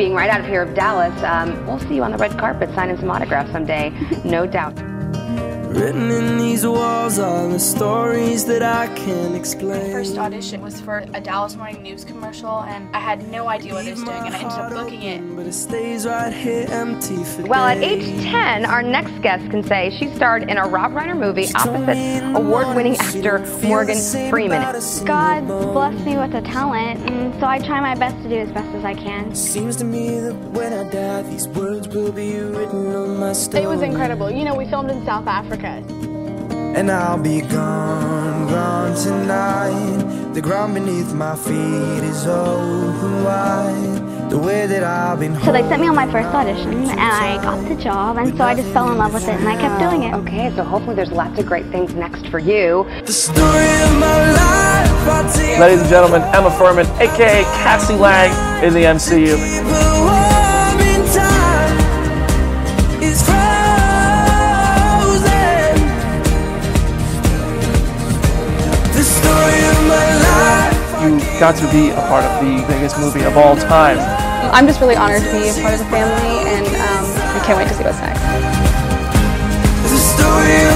being right out of here of Dallas, we'll see you on the red carpet signing some autographs someday, no doubt. Written in these walls are the stories that I can't explain. My first audition was for a Dallas Morning News commercial, and I had no idea what I was doing, and I ended up booking it. But it stays right here empty for Well, at age days. 10, our next guest can say she starred in a Rob Reiner movie opposite award-winning actor Morgan Freeman. God blessed me with a talent, and so I try my best to do as best as I can. Seems to me that when I die, these words will be written on my stone. It was incredible. You know, we filmed in South Africa. And I'll be gone, gone tonight. The ground beneath my feet is open wide. The way that I've been. So they sent me on my first audition, and I got the job, and so I just fell in love with it, and I kept doing it. Okay, so hopefully there's lots of great things next for you. The story of my life, I'll take. Ladies and gentlemen, Emma Fuhrmann, aka Cassie Lang, in the MCU. You got to be a part of the biggest movie of all time. I'm just really honored to be a part of the family, and I can't wait to see what's next. The story